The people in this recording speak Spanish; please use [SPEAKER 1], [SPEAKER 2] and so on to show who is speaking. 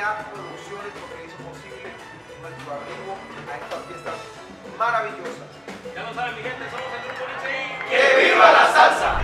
[SPEAKER 1] RCA Producciones, porque hizo posible nuestro arribo a esta fiesta maravillosa.
[SPEAKER 2] Ya lo saben, mi gente, somos el Grupo.
[SPEAKER 3] ¡Que viva la salsa!